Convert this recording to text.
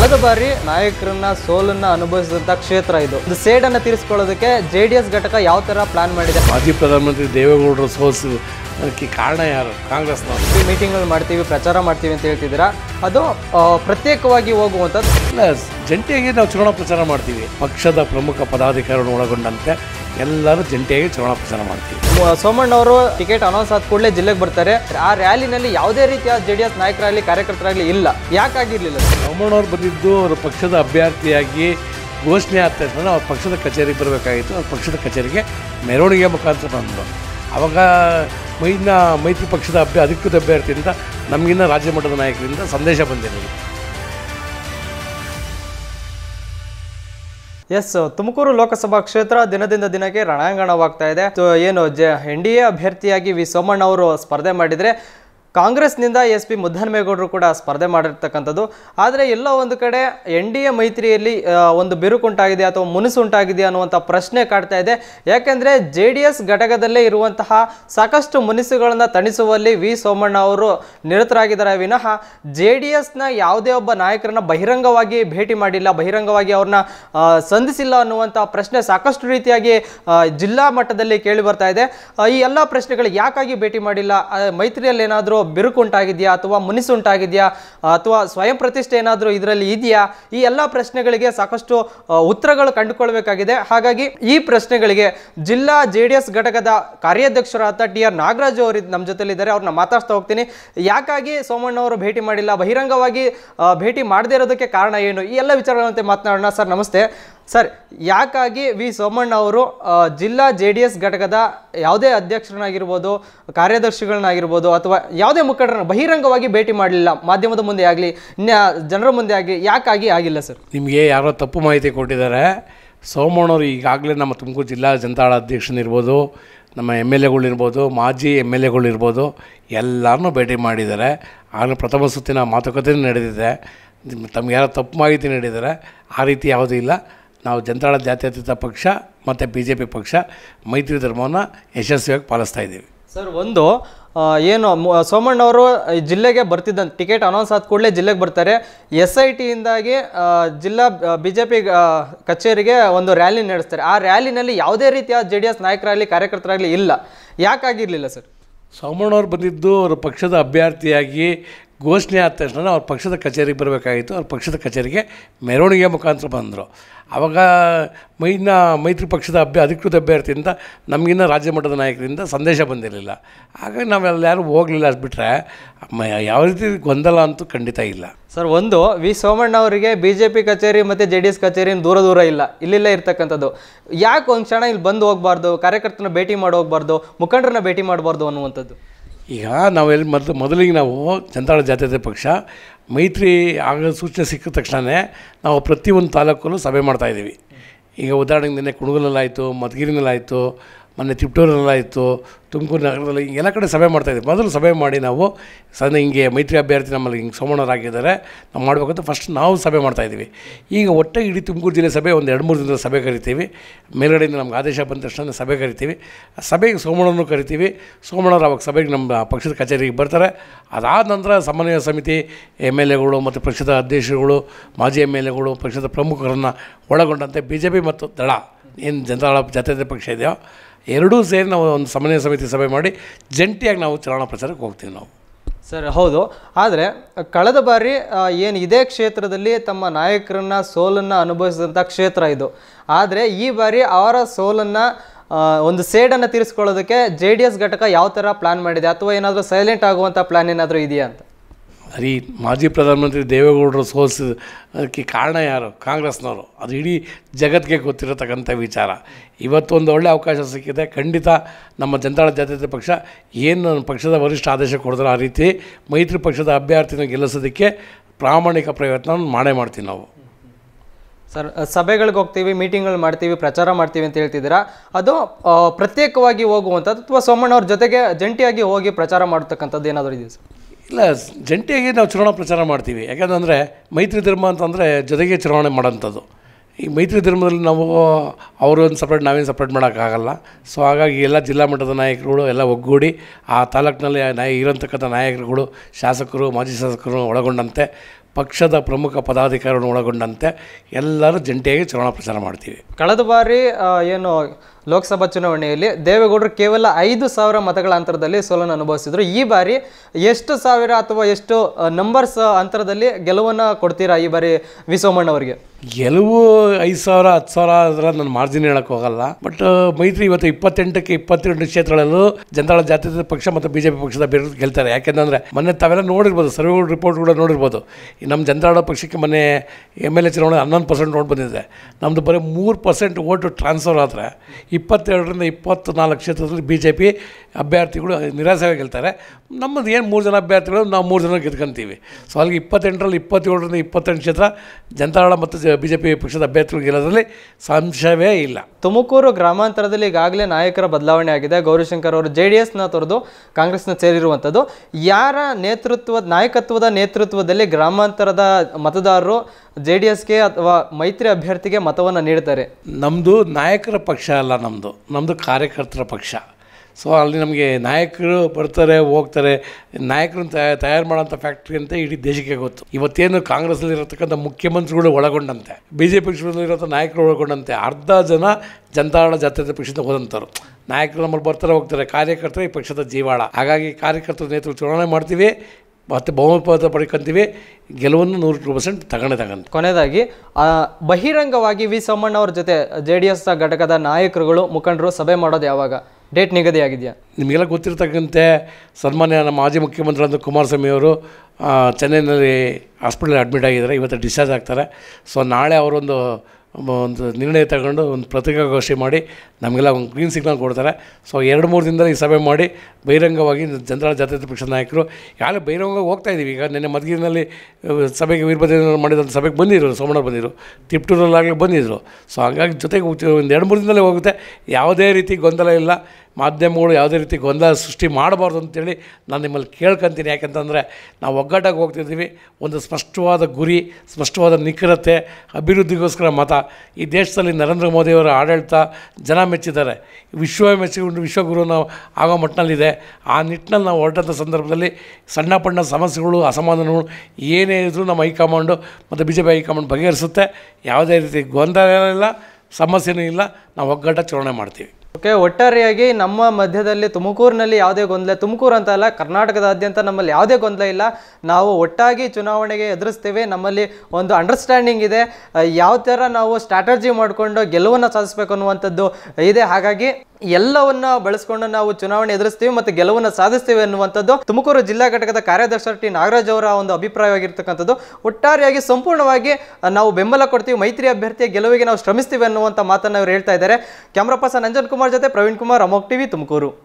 ಕಳೆದ ಬಾರಿ ನಾಯಕರನ್ನ ಸೋಲನ್ನ ಅನುಭವಿಸಿದಂತ ಕ್ಷೇತ್ರ ಇದು. ಒಂದು ಸೇಡನ್ನು ತೀರಿಸಿಕೊಳ್ಳೋದಕ್ಕೆ ಜೆಡಿಎಸ್ ಘಟಕ ಯಾವ ತರ ಪ್ಲಾನ್ ಮಾಡಿದೆ? ಮಾಜಿ ಪ್ರಧಾನಮಂತ್ರಿ ದೇವೇಗೌಡರು ಸೋಲಿಸೋದಕ್ಕೆ ಕಾರಣ ಯಾರು? ಕಾಂಗ್ರೆಸ್ನವರು. ಮೀಟಿಂಗ್ಗಳು ಮಾಡ್ತೀವಿ, ಪ್ರಚಾರ ಮಾಡ್ತೀವಿ ಅಂತ ಹೇಳ್ತಿದ್ದೀರಾ, ಅದು ಪ್ರತ್ಯೇಕವಾಗಿ ಹೋಗುವಂಥದ್ದು? ಇಲ್ಲ, ಜಂಟಿಯಾಗಿ ನಾವು ಚುನಾವಣಾ ಪ್ರಚಾರ ಮಾಡ್ತೀವಿ. ಪಕ್ಷದ ಪ್ರಮುಖ ಪದಾಧಿಕಾರಿಗಳನ್ನು ಒಳಗೊಂಡಂತೆ ಎಲ್ಲರೂ ಜಂಟಿಯಾಗಿ ಚುನಾವಣಾ ಪ್ರಚಾರ ಮಾಡ್ತೀವಿ. ಸೋಮಣ್ಣ ಅವರು ಟಿಕೆಟ್ ಅನೌನ್ಸ್ ಆದ ಕೂಡಲೇ ಜಿಲ್ಲೆಗೆ ಬರ್ತಾರೆ. ಆ ರ್ಯಾಲಿನಲ್ಲಿ ಯಾವುದೇ ರೀತಿಯ ಜೆಡಿಎಸ್ ನಾಯಕರಾಗಲಿ ಕಾರ್ಯಕರ್ತರಾಗಲಿ ಇಲ್ಲ. ಯಾಕಾಗಿರ್ಲಿಲ್ಲ? ಸೋಮಣ್ಣ ಅವರು ಬಂದಿದ್ದು ಅವರ ಪಕ್ಷದ ಅಭ್ಯರ್ಥಿಯಾಗಿ ಘೋಷಣೆ ಆದ ತಕ್ಷಣ ಅವ್ರ ಪಕ್ಷದ ಕಚೇರಿಗೆ ಬರಬೇಕಾಗಿತ್ತು. ಅವ್ರ ಪಕ್ಷದ ಕಚೇರಿಗೆ ಮೆರವಣಿಗೆ ಮುಖಾಂತರ ಬಂದರು. ಆವಾಗ ಮೈತ್ರಿ ಪಕ್ಷದ ಅಧಿಕೃತ ಅಭ್ಯರ್ಥಿಯಿಂದ ನಮಗಿನ್ನ ರಾಜ್ಯ ಮಟ್ಟದ ನಾಯಕರಿಂದ ಸಂದೇಶ ಬಂದಿರಲಿಲ್ಲ. ಎಸ್, ತುಮಕೂರು ಲೋಕಸಭಾ ಕ್ಷೇತ್ರ ದಿನದಿಂದ ದಿನಕ್ಕೆ ರಣಾಂಗಣವಾಗ್ತಾ ಇದೆ. ಏನು NDA ಅಭ್ಯರ್ಥಿಯಾಗಿ ವಿ ಸೋಮಣ್ಣ ಅವರು ಸ್ಪರ್ಧೆ ಮಾಡಿದರೆ, ಕಾಂಗ್ರೆಸ್ನಿಂದ SP ಮುದ್ದಹನುಮೇಗೌಡರು ಕೂಡ ಸ್ಪರ್ಧೆ ಮಾಡಿರ್ತಕ್ಕಂಥದ್ದು. ಆದರೆ ಎಲ್ಲೋ ಒಂದು ಕಡೆ NDA ಮೈತ್ರಿಯಲ್ಲಿ ಒಂದು ಬಿರುಕುಂಟಾಗಿದೆ ಅಥವಾ ಮುನಿಸುಂಟಾಗಿದೆ ಅನ್ನುವಂಥ ಪ್ರಶ್ನೆ ಕಾಡ್ತಾ ಇದೆ. ಯಾಕೆಂದರೆ JDS ಘಟಕದಲ್ಲೇ ಇರುವಂತಹ ಸಾಕಷ್ಟು ಮುನಿಸುಗಳನ್ನು ತಣಿಸುವಲ್ಲಿ ವಿ ಸೋಮಣ್ಣ ಅವರು ನಿರತರಾಗಿದ್ದಾರೆ ವಿನಃ JDSನ ಯಾವುದೇ ಒಬ್ಬ ನಾಯಕರನ್ನ ಬಹಿರಂಗವಾಗಿ ಭೇಟಿ ಮಾಡಿಲ್ಲ, ಬಹಿರಂಗವಾಗಿ ಅವ್ರನ್ನ ಸಂಧಿಸಿಲ್ಲ ಅನ್ನುವಂಥ ಪ್ರಶ್ನೆ ಸಾಕಷ್ಟು ರೀತಿಯಾಗಿ ಜಿಲ್ಲಾ ಮಟ್ಟದಲ್ಲಿ ಕೇಳಿ ಬರ್ತಾ ಇದೆ. ಈ ಎಲ್ಲ ಪ್ರಶ್ನೆಗಳು ಯಾಕಾಗಿ ಭೇಟಿ ಮಾಡಿಲ್ಲ? ಮೈತ್ರಿಯಲ್ಲಿ ಏನಾದರೂ ಬಿರುಕುಂಟಾಗಿದೆಯಾ ಅಥವಾ ಮುನಿಸುಂಟಾಗಿದೆಯಾ ಅಥವಾ ಸ್ವಯಂ ಪ್ರತಿಷ್ಠೆ ಏನಾದರೂ ಇದರಲ್ಲಿ ಇದೆಯಾ? ಈ ಎಲ್ಲ ಪ್ರಶ್ನೆಗಳಿಗೆ ಸಾಕಷ್ಟು ಉತ್ತರಗಳು ಕಂಡುಕೊಳ್ಬೇಕಾಗಿದೆ. ಹಾಗಾಗಿ ಈ ಪ್ರಶ್ನೆಗಳಿಗೆ ಜಿಲ್ಲಾ JDS ಘಟಕದ ಕಾರ್ಯಾಧ್ಯಕ್ಷರಾದ TR ನಾಗರಾಜು ಅವರು ನಮ್ಮ ಜೊತೆಲಿದ್ದಾರೆ. ಅವ್ರನ್ನ ಮಾತಾಡ್ತಾ ಹೋಗ್ತೀನಿ. ಯಾಕಾಗಿ ಸೋಮಣ್ಣ ಅವರು ಭೇಟಿ ಮಾಡಿಲ್ಲ, ಬಹಿರಂಗವಾಗಿ ಭೇಟಿ ಮಾಡದೇ ಇರೋದಕ್ಕೆ ಕಾರಣ ಏನು? ಈ ಎಲ್ಲ ವಿಚಾರಗಳಂತೆ ಮಾತನಾಡೋಣ. ಸರ್ ನಮಸ್ತೆ. ಸರ್, ಯಾಕಾಗಿ ವಿ ಸೋಮಣ್ಣ ಅವರು ಜಿಲ್ಲಾ JDS ಘಟಕದ ಯಾವುದೇ ಅಧ್ಯಕ್ಷರನ್ನಾಗಿರ್ಬೋದು, ಕಾರ್ಯದರ್ಶಿಗಳನ್ನಾಗಿರ್ಬೋದು ಅಥವಾ ಯಾವುದೇ ಮುಖಂಡರನ್ನ ಬಹಿರಂಗವಾಗಿ ಭೇಟಿ ಮಾಡಲಿಲ್ಲ? ಮಾಧ್ಯಮದ ಮುಂದೆ ಆಗಲಿ, ಜನರ ಮುಂದೆ ಆಗಲಿ, ಯಾಕಾಗಿ ಆಗಿಲ್ಲ ಸರ್? ನಿಮಗೆ ಯಾರೋ ತಪ್ಪು ಮಾಹಿತಿ ಕೊಟ್ಟಿದ್ದಾರೆ. ಸೋಮಣ್ಣವರು ಈಗಾಗಲೇ ನಮ್ಮ ತುಮಕೂರು ಜಿಲ್ಲಾ ಜನತಾದಳ ಅಧ್ಯಕ್ಷನಿರ್ಬೋದು, ನಮ್ಮ MLAಗಳಿರ್ಬೋದು, ಮಾಜಿ MLAಗಳಿರ್ಬೋದು, ಎಲ್ಲರನ್ನೂ ಭೇಟಿ ಮಾಡಿದ್ದಾರೆ. ಆಗಲೇ ಪ್ರಥಮ ಸುತ್ತಿನ ಮಾತುಕತೆ ನಡೆದಿದೆ. ತಮ್ಗೆ ಯಾರೋ ತಪ್ಪು ಮಾಹಿತಿ ನೀಡಿದ್ದಾರೆ. ಆ ರೀತಿ ಯಾವುದೂ ಇಲ್ಲ. ನಾವು ಜನತಾದಳ ಜಾತ್ಯತೀತ ಪಕ್ಷ ಮತ್ತು BJP ಪಕ್ಷ ಮೈತ್ರಿ ಧರ್ಮವನ್ನು ಯಶಸ್ವಿಯಾಗಿ ಪಾಲಿಸ್ತಾ ಇದ್ದೀವಿ. ಸರ್, ಒಂದು ಏನು ಸೋಮಣ್ಣ ಅವರು ಜಿಲ್ಲೆಗೆ ಬರ್ತಿದ್ದಂತೆ ಟಿಕೆಟ್ ಅನೌನ್ಸ್ ಆದ ಕೂಡಲೇ ಜಿಲ್ಲೆಗೆ ಬರ್ತಾರೆ. SITಯಿಂದಾಗಿ ಜಿಲ್ಲಾ BJP ಕಚೇರಿಗೆ ಒಂದು ರ್ಯಾಲಿ ನಡೆಸ್ತಾರೆ. ಆ ರ್ಯಾಲಿನಲ್ಲಿ ಯಾವುದೇ ರೀತಿಯ JDS ನಾಯಕರಾಗಲಿ ಕಾರ್ಯಕರ್ತರಾಗಲಿ ಇಲ್ಲ. ಯಾಕಾಗಿರಲಿಲ್ಲ ಸರ್? ಸೋಮಣ್ಣವ್ರು ಬಂದಿದ್ದು ಅವರ ಪಕ್ಷದ ಅಭ್ಯರ್ಥಿಯಾಗಿ ಘೋಷಣೆ ಆದ ತಕ್ಷಣ ಅವ್ರ ಪಕ್ಷದ ಕಚೇರಿಗೆ ಬರಬೇಕಾಗಿತ್ತು. ಅವ್ರ ಪಕ್ಷದ ಕಚೇರಿಗೆ ಮೆರವಣಿಗೆ ಮುಖಾಂತರ ಬಂದರು. ಆವಾಗ ಮೈತ್ರಿ ಪಕ್ಷದ ಅಧಿಕೃತ ಅಭ್ಯರ್ಥಿಯಿಂದ ನಮಗಿನ್ನ ರಾಜ್ಯ ಮಟ್ಟದ ನಾಯಕರಿಂದ ಸಂದೇಶ ಬಂದಿರಲಿಲ್ಲ. ಹಾಗಾಗಿ ನಾವೆಲ್ಲ ಯಾರೂ ಹೋಗಲಿಲ್ಲ. ಅದು ಬಿಟ್ಟರೆ ಯಾವ ರೀತಿ ಗೊಂದಲ ಅಂತೂ ಖಂಡಿತ ಇಲ್ಲ. ಸರ್, ಒಂದು ವಿ ಸೋಮಣ್ಣ ಅವರಿಗೆ BJP ಕಚೇರಿ ಮತ್ತು JDS ಕಚೇರಿ ದೂರ ಇಲ್ಲ, ಇಲ್ಲಿಲ್ಲೇ ಇರ್ತಕ್ಕಂಥದ್ದು. ಯಾಕೆ ಒಂದು ಕ್ಷಣ ಇಲ್ಲಿ ಬಂದು ಹೋಗಬಾರ್ದು, ಕಾರ್ಯಕರ್ತನ ಭೇಟಿ ಮಾಡಿ ಹೋಗಬಾರ್ದು, ಮುಖಂಡರನ್ನ ಭೇಟಿ ಮಾಡಬಾರ್ದು ಅನ್ನುವಂಥದ್ದು? ಈಗ ನಾವೆಲ್ಲಿ ಮೊದಲಿಗೆ ನಾವು ಜನತಾದಳ ಜಾತ್ಯತೀತ ಪಕ್ಷ ಮೈತ್ರಿ ಆಗ ಸೂಚನೆ ಸಿಕ್ಕಿದ ತಕ್ಷಣವೇ ನಾವು ಪ್ರತಿಯೊಂದು ತಾಲೂಕಲ್ಲೂ ಸಭೆ ಮಾಡ್ತಾಯಿದ್ದೀವಿ. ಈಗ ಉದಾಹರಣೆಗೆ ನಿನ್ನೆ ಕುಣಗಲಲ್ಲಾಯಿತು, ಮಧುಗಿರಿನಲ್ಲಾಯಿತು, ಮೊನ್ನೆ ತಿಪ್ಟೂರಲ್ಲಾಯಿತು, ತುಮಕೂರು ನಗರದಲ್ಲಿ ಹಿಂಗೆಲ್ಲ ಕಡೆ ಸಭೆ ಮಾಡ್ತಾಯಿದ್ದೀವಿ. ಮೊದಲು ಸಭೆ ಮಾಡಿ ನಾವು ಹಿಂಗೆ ಮೈತ್ರಿ ಅಭ್ಯರ್ಥಿ ನಮ್ಮಲ್ಲಿ ಹಿಂಗೆ ಸೋಮಣ್ಣರಾಗಿದ್ದಾರೆ, ನಾವು ಮಾಡಬೇಕಂತ ಫಸ್ಟ್ ನಾವು ಸಭೆ ಮಾಡ್ತಾಯಿದ್ದೀವಿ. ಈಗ ಒಟ್ಟಾಗಿ ಇಡೀ ತುಮಕೂರು ಜಿಲ್ಲೆ ಸಭೆ ಒಂದು 2-3 ದಿನದ ಸಭೆ ಕರಿತೀವಿ. ಮೇಲ್ಗಡೆಯಿಂದ ನಮ್ಗೆ ಆದೇಶ ಬಂದ ತಕ್ಷಣ ಸಭೆ ಕರಿತೀವಿ. ಆ ಸಭೆಗೆ ಸೋಮಣ್ಣನೂ ಕರಿತೀವಿ. ಸೋಮಣ್ಣವ್ರು ಅವಾಗ ಸಭೆಗೆ ನಮ್ಮ ಪಕ್ಷದ ಕಚೇರಿಗೆ ಬರ್ತಾರೆ. ಅದಾದ ನಂತರ ಸಮನ್ವಯ ಸಮಿತಿ MLAಗಳು ಮತ್ತು ಪಕ್ಷದ ಅಧ್ಯಕ್ಷರುಗಳು, ಮಾಜಿ MLAಗಳು, ಪಕ್ಷದ ಪ್ರಮುಖರನ್ನು ಒಳಗೊಂಡಂತೆ BJP ಮತ್ತು ದಳ ಏನು ಜನತಾದಳ ಜಾತ್ಯತೀತ ಪಕ್ಷ ಇದೆಯೋ ಎರಡೂ ಸೇರಿ ನಾವು ಒಂದು ಸಮನ್ವಯ ಸಮಿತಿ ಸಭೆ ಮಾಡಿ ಜಂಟಿಯಾಗಿ ನಾವು ಚುನಾವಣಾ ಪ್ರಚಾರಕ್ಕೆ ಹೋಗ್ತೀವಿ ನಾವು. ಸರ್, ಹೌದು. ಆದರೆ ಕಳೆದ ಬಾರಿ ಏನು ಇದೇ ಕ್ಷೇತ್ರದಲ್ಲಿ ತಮ್ಮ ನಾಯಕರನ್ನ ಸೋಲನ್ನು ಅನುಭವಿಸಿದಂಥ ಕ್ಷೇತ್ರ ಇದು. ಆದರೆ ಈ ಬಾರಿ ಅವರ ಸೋಲನ್ನು ಒಂದು ಸೇಡನ್ನು ತೀರಿಸ್ಕೊಳ್ಳೋದಕ್ಕೆ JDS ಘಟಕ ಯಾವ ಥರ ಪ್ಲ್ಯಾನ್ ಮಾಡಿದೆ ಅಥವಾ ಏನಾದರೂ ಸೈಲೆಂಟ್ ಆಗುವಂಥ ಪ್ಲ್ಯಾನ್ ಏನಾದರೂ ಇದೆಯಾ ಅಂತ? ಅದೇ ಮಾಜಿ ಪ್ರಧಾನಮಂತ್ರಿ ದೇವೇಗೌಡರು ಸೋಲಿಸೋದಕ್ಕೆ ಕಾರಣ ಯಾರು? ಕಾಂಗ್ರೆಸ್ನವರು. ಅದು ಇಡೀ ಜಗತ್ತಿಗೆ ಗೊತ್ತಿರತಕ್ಕಂಥ ವಿಚಾರ. ಇವತ್ತೊಂದು ಒಳ್ಳೆ ಅವಕಾಶ ಸಿಕ್ಕಿದೆ. ಖಂಡಿತ ನಮ್ಮ ಜನತಾದಳ ಜಾತ್ಯತೀತ ಪಕ್ಷ ಏನು ಪಕ್ಷದ ವರಿಷ್ಠ ಆದೇಶ ಕೊಡಿದ್ರೆ ಆ ರೀತಿ ಮೈತ್ರಿ ಪಕ್ಷದ ಅಭ್ಯರ್ಥಿನ ಗೆಲ್ಲಿಸೋದಕ್ಕೆ ಪ್ರಾಮಾಣಿಕ ಪ್ರಯತ್ನವನ್ನು ಮಾಡ್ತೀವಿ ನಾವು. ಸರ್, ಸಭೆಗಳಿಗೆ ಹೋಗ್ತೀವಿ, ಮೀಟಿಂಗ್ಗಳು ಮಾಡ್ತೀವಿ, ಪ್ರಚಾರ ಮಾಡ್ತೀವಿ ಅಂತ ಹೇಳ್ತಿದ್ದೀರಾ, ಅದು ಪ್ರತ್ಯೇಕವಾಗಿ ಹೋಗುವಂಥದ್ದು ಅಥವಾ ಸೋಮಣ್ಣವ್ರ ಜೊತೆಗೆ ಜಂಟಿಯಾಗಿ ಹೋಗಿ ಪ್ರಚಾರ ಮಾಡ್ತಕ್ಕಂಥದ್ದು ಏನಾದರೂ ಇದೆಯಾ ಸರ್? ಇಲ್ಲ, ಜಂಟಿಯಾಗಿ ನಾವು ಚುನಾವಣಾ ಪ್ರಚಾರ ಮಾಡ್ತೀವಿ. ಯಾಕಂದರೆ ಮೈತ್ರಿ ಧರ್ಮ ಅಂತಂದರೆ ಜೊತೆಗೆ ಚುನಾವಣೆ ಮಾಡೋಂಥದ್ದು. ಈ ಮೈತ್ರಿ ಧರ್ಮದಲ್ಲಿ ನಾವು ಅವರೊಂದು ಸಪ್ರೇಟ್ ನಾವೇನು ಸಪ್ರೇಟ್ ಮಾಡೋಕ್ಕಾಗಲ್ಲ. ಸೊ ಹಾಗಾಗಿ ಎಲ್ಲ ಜಿಲ್ಲಾ ಮಟ್ಟದ ನಾಯಕರುಗಳು ಎಲ್ಲ ಒಗ್ಗೂಡಿ ಆ ತಾಲೂಕಿನಲ್ಲಿ ಇರೋಂಥಕ್ಕಂಥ ನಾಯಕರುಗಳು, ಶಾಸಕರು, ಮಾಜಿ ಶಾಸಕರು ಒಳಗೊಂಡಂತೆ ಪಕ್ಷದ ಪ್ರಮುಖ ಪದಾಧಿಕಾರಿಗಳನ್ನು ಒಳಗೊಂಡಂತೆ ಎಲ್ಲರೂ ಜಂಟಿಯಾಗಿ ಚುನಾವಣಾ ಪ್ರಚಾರ ಮಾಡ್ತೀವಿ. ಕಳೆದ ಬಾರಿ ಏನು ಲೋಕಸಭಾ ಚುನಾವಣೆಯಲ್ಲಿ ದೇವೇಗೌಡರು ಕೇವಲ 5,000 ಮತಗಳ ಅಂತರದಲ್ಲಿ ಸೋಲನ್ನು ಅನುಭವಿಸಿದ್ರು. ಈ ಬಾರಿ ಎಷ್ಟು ಸಾವಿರ ಅಥವಾ ಎಷ್ಟು ನಂಬರ್ಸ್ ಅಂತರದಲ್ಲಿ ಗೆಲುವನ್ನು ಕೊಡ್ತೀರಾ ಈ ಬಾರಿ ವಿ ಸೋಮಣ್ಣವರಿಗೆ? ಗೆಲುವು 5,000 10,000 ಅದರ ನಾನು ಮಾರ್ಜಿನ್ ಹೇಳಕ್ಕೆ ಹೋಗಲ್ಲ. ಬಟ್ ಮೈತ್ರಿ ಇವತ್ತು 28ಕ್ಕೆ 22 ಕ್ಷೇತ್ರಗಳಲ್ಲೂ ಜನತಾದಳ ಜಾತ್ಯತೀತ ಪಕ್ಷ ಮತ್ತು BJP ಪಕ್ಷದ ಅಭ್ಯರ್ಥಿ ಗೆಲ್ತಾರೆ. ಯಾಕೆಂದರೆ ಮೊನ್ನೆ ತಾವೆಲ್ಲ ನೋಡಿರ್ಬೋದು, ಸರ್ವೆಗಳ ರಿಪೋರ್ಟ್ ಕೂಡ ನೋಡಿರ್ಬೋದು. ನಮ್ಮ ಜನತಾದಳ ಪಕ್ಷಕ್ಕೆ ಮೊನ್ನೆ MLA ಚುನಾವಣೆ 11% ಓಟ್ ಬಂದಿದೆ. ನಮ್ಮದು ಬರೀ 3% ಓಟು ಟ್ರಾನ್ಸ್ಫರ್ ಆದರೆ 22ರಿಂದ 24 ಕ್ಷೇತ್ರದಲ್ಲಿ BJP ಅಭ್ಯರ್ಥಿಗಳು ನಿರಾಸೆಯಾಗಿ ಗೆಲ್ತಾರೆ. ನಮ್ಮದು ಏನು 3 ಜನ ಅಭ್ಯರ್ಥಿಗಳು, ನಾವು 3 ಜನ ಗೆದ್ಕೊಂತೀವಿ. ಸೊ ಅಲ್ಲಿಗೆ 28ರಲ್ಲಿ 27ರಿಂದ 28 ಕ್ಷೇತ್ರ ಜನತಾದಳ ಮತ್ತು BJP ಪಕ್ಷದ ಅಭ್ಯರ್ಥಿಗಳು ಗೆಲ್ಲೋದ್ರಲ್ಲಿ ಸಂಶಯವೇ ಇಲ್ಲ. ತುಮಕೂರು ಗ್ರಾಮಾಂತರದಲ್ಲಿ ಈಗಾಗಲೇ ನಾಯಕರ ಬದಲಾವಣೆ ಆಗಿದೆ. ಗೌರಿಶಂಕರ್ ಅವರು JDSನ ತೊರೆದು ಕಾಂಗ್ರೆಸ್ನ ಸೇರಿರುವಂಥದ್ದು. ಯಾರ ನಾಯಕತ್ವದ ನೇತೃತ್ವದಲ್ಲಿ ಗ್ರಾಮಾಂತರದ ಮತದಾರರು JDSಗೆ ಅಥವಾ ಮೈತ್ರಿ ಅಭ್ಯರ್ಥಿಗೆ ಮತವನ್ನು ನೀಡ್ತಾರೆ? ನಮ್ಮದು ನಾಯಕರ ಪಕ್ಷ ಅಲ್ಲ, ನಮ್ಮದು ಕಾರ್ಯಕರ್ತರ ಪಕ್ಷ. ಸೊ ಅಲ್ಲಿ ನಮಗೆ ನಾಯಕರು ಬರ್ತಾರೆ ಹೋಗ್ತಾರೆ. ನಾಯಕರನ್ನು ತಯಾರು ಮಾಡೋಂಥ ಫ್ಯಾಕ್ಟ್ರಿ ಅಂತ ಇಡೀ ದೇಶಕ್ಕೆ ಗೊತ್ತು. ಇವತ್ತೇನು ಕಾಂಗ್ರೆಸ್ಸಲ್ಲಿರತಕ್ಕಂಥ ಮುಖ್ಯಮಂತ್ರಿಗಳು ಒಳಗೊಂಡಂತೆ, BJP ಪಕ್ಷದಲ್ಲಿರೋಂಥ ನಾಯಕರು ಒಳಗೊಂಡಂತೆ ಅರ್ಧ ಜನ ಜನತಾದಳ ಜಾತ್ಯತೀತ ಪಕ್ಷದ ಹೋದಂಥವ್ರು. ನಾಯಕರು ನಮ್ಮಲ್ಲಿ ಬರ್ತಾರೆ ಹೋಗ್ತಾರೆ, ಕಾರ್ಯಕರ್ತರು ಈ ಪಕ್ಷದ ಜೀವಾಳ. ಹಾಗಾಗಿ ಕಾರ್ಯಕರ್ತರ ನೇತೃತ್ವ ಚುನಾವಣೆ ಮಾಡ್ತೀವಿ ಮತ್ತು ಬಹುಮತ ಪಡ್ಕೊಂತೀವಿ. ಗೆಲುವನ್ನು 100% ತಗೊಂಡು. ಕೊನೆಯದಾಗಿ ಬಹಿರಂಗವಾಗಿ ವಿ ಸೋಮಣ್ಣ ಅವ್ರ ಜೊತೆ JDS ಘಟಕದ ನಾಯಕರುಗಳು ಮುಖಂಡರು ಸಭೆ ಮಾಡೋದು ಯಾವಾಗ? ಡೇಟ್ ನಿಗದಿಯಾಗಿದೆಯಾ? ನಿಮಗೆಲ್ಲ ಗೊತ್ತಿರ್ತಕ್ಕಂತೆ ಸನ್ಮಾನ್ಯ ನಮ್ಮ ಮಾಜಿ ಮುಖ್ಯಮಂತ್ರಿ ಕುಮಾರಸ್ವಾಮಿ ಅವರು ಚೆನ್ನೈನಲ್ಲಿ ಹಾಸ್ಪಿಟಲ್ ಅಡ್ಮಿಟ್ ಆಗಿದ್ದಾರೆ. ಇವತ್ತು ಡಿಸ್ಚಾರ್ಜ್ ಆಗ್ತಾರೆ. ಸೊ ನಾಳೆ ಅವರೊಂದು ನಿರ್ಣಯ ತಗೊಂಡು ಒಂದು ಪತ್ರಿಕಾಗೋಷ್ಠಿ ಮಾಡಿ ನಮಗೆಲ್ಲ ಒಂದು ಗ್ರೀನ್ ಸಿಗ್ನಲ್ ಕೊಡ್ತಾರೆ. ಸೊ 2-3 ದಿನದಲ್ಲಿ ಈ ಸಭೆ ಮಾಡಿ ಬಹಿರಂಗವಾಗಿ ಜನತಾದಳ ಜಾತ್ಯತೀತ ಪಕ್ಷದ ನಾಯಕರು ಯಾರು ಬಹಿರಂಗವಾಗಿ ಹೋಗ್ತಾಯಿದ್ದೀವಿ. ಈಗ ನಿನ್ನೆ ಮಧುಗಿರಿನಲ್ಲಿ ಸಭೆಗೆ ವೀರಭದ್ರೇಂದ್ರ ಮಾಡಿದಂಥ ಸಭೆಗೆ ಬಂದಿದ್ರು, ಸೋಮಣ್ಣ ಬಂದಿದ್ರು, ತಿಪ್ಟೂರಲ್ಲಾಗಲೇ ಬಂದಿದ್ದರು. ಸೊ ಹಾಗಾಗಿ ಜೊತೆಗೆ ಹೋಗ್ತೀವಿ. ಒಂದು 2-3 ದಿನದಲ್ಲೇ ಹೋಗುತ್ತೆ. ಯಾವುದೇ ರೀತಿ ಗೊಂದಲ ಇಲ್ಲ. ಮಾಧ್ಯಮಗಳು ಯಾವುದೇ ರೀತಿ ಗೊಂದಲ ಸೃಷ್ಟಿ ಮಾಡಬಾರ್ದು ಅಂತೇಳಿ ನಾನು ನಿಮ್ಮಲ್ಲಿ ಕೇಳ್ಕೊತೀನಿ. ಯಾಕೆಂತಂದರೆ ನಾವು ಒಗ್ಗಟ್ಟಾಗಿ ಹೋಗ್ತಿದ್ದೀವಿ. ಒಂದು ಸ್ಪಷ್ಟವಾದ ಗುರಿ, ಸ್ಪಷ್ಟವಾದ ನಿಖರತೆ, ಅಭಿವೃದ್ಧಿಗೋಸ್ಕರ ಮತ. ಈ ದೇಶದಲ್ಲಿ ನರೇಂದ್ರ ಮೋದಿಯವರ ಆಡಳಿತ ಜನ ಮೆಚ್ಚಿದ್ದಾರೆ. ಮೆಚ್ಚಿಕೊಂಡು ವಿಶ್ವಗುರು ನಾವು ಆಗೋ ಮಟ್ಟಿನಲ್ಲಿದೆ. ಆ ನಿಟ್ಟಿನಲ್ಲಿ ನಾವು ಹೊರಟಂಥ ಸಂದರ್ಭದಲ್ಲಿ ಸಣ್ಣ ಪಣ್ಣ ಸಮಸ್ಯೆಗಳು, ಅಸಮಾಧಾನಗಳು ಏನೇ ಇದ್ದರೂ ನಮ್ಮ ಹೈಕಮಾಂಡು ಮತ್ತು BJP ಹೈಕಮಾಂಡ್ ಬಗೆಹರಿಸುತ್ತೆ. ಯಾವುದೇ ರೀತಿ ಗೊಂದಲ ಇಲ್ಲ, ಸಮಸ್ಯೆನೂ ಇಲ್ಲ. ನಾವು ಒಗ್ಗಟ್ಟಾಗಿ ಚುನಾವಣೆ ಮಾಡ್ತೀವಿ. ಓಕೆ, ಒಟ್ಟಾರೆಯಾಗಿ ನಮ್ಮ ಮಧ್ಯದಲ್ಲಿ ತುಮಕೂರಿನಲ್ಲಿ ಯಾವುದೇ ಗೊಂದಲ, ತುಮಕೂರು ಅಂತ ಅಲ್ಲ ಕರ್ನಾಟಕದಾದ್ಯಂತ ನಮ್ಮಲ್ಲಿ ಯಾವುದೇ ಗೊಂದಲ ಇಲ್ಲ. ನಾವು ಒಟ್ಟಾಗಿ ಚುನಾವಣೆಗೆ ಎದುರಿಸ್ತೇವೆ. ನಮ್ಮಲ್ಲಿ ಒಂದು ಅಂಡರ್ಸ್ಟ್ಯಾಂಡಿಂಗ್ ಇದೆ, ಯಾವ ಥರ ನಾವು ಸ್ಟ್ರಾಟಜಿ ಮಾಡಿಕೊಂಡು ಗೆಲುವನ್ನು ಸಾಧಿಸಬೇಕು ಅನ್ನುವಂಥದ್ದು ಇದೆ. ಹಾಗಾಗಿ ಎಲ್ಲವನ್ನ ಬಳಸ್ಕೊಂಡು ನಾವು ಚುನಾವಣೆ ಎದುರಿಸ್ತೀವಿ ಮತ್ತು ಗೆಲುವನ್ನು ಸಾಧಿಸ್ತೀವಿ ಅನ್ನುವಂಥದ್ದು ತುಮಕೂರು ಜಿಲ್ಲಾ ಘಟಕದ ಕಾರ್ಯಾಧ್ಯಕ್ಷ ಟಿ ನಾಗರಾಜ್ ಅವರ ಒಂದು ಅಭಿಪ್ರಾಯವಾಗಿರ್ತಕ್ಕಂಥದ್ದು. ಒಟ್ಟಾರೆಯಾಗಿ ಸಂಪೂರ್ಣವಾಗಿ ನಾವು ಬೆಂಬಲ ಕೊಡ್ತೀವಿ, ಮೈತ್ರಿ ಅಭ್ಯರ್ಥಿಯ ಗೆಲುವಿಗೆ ನಾವು ಶ್ರಮಿಸ್ತೀವಿ ಅನ್ನುವಂಥ ಮಾತನ್ನು ಅವರು ಹೇಳ್ತಾ ಇದ್ದಾರೆ. ಕ್ಯಾಮ್ರಾ ಪರ್ಸನ್ ಅಂಜನ್ ಕುಮಾರ್ ಜೊತೆ ಪ್ರವೀಣ್ ಕುಮಾರ್, ಅಮೋಕ್ ಟಿವಿ, ತುಮಕೂರು.